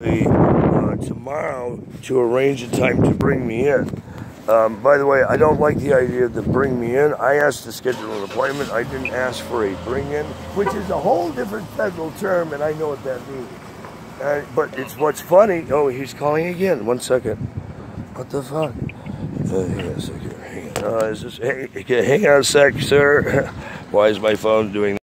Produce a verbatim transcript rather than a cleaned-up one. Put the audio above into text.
Uh, tomorrow to arrange a time to bring me in. Um, by the way, I don't like the idea to bring me in. I asked to schedule an appointment. I didn't ask for a bring-in, which is a whole different federal term, and I know what that means. Uh, but it's what's funny. Oh, he's calling again. One second. What the fuck? Uh, hang on a second. Hang on. Uh, is this, hey, hang on a sec, sir. Why is my phone doing that?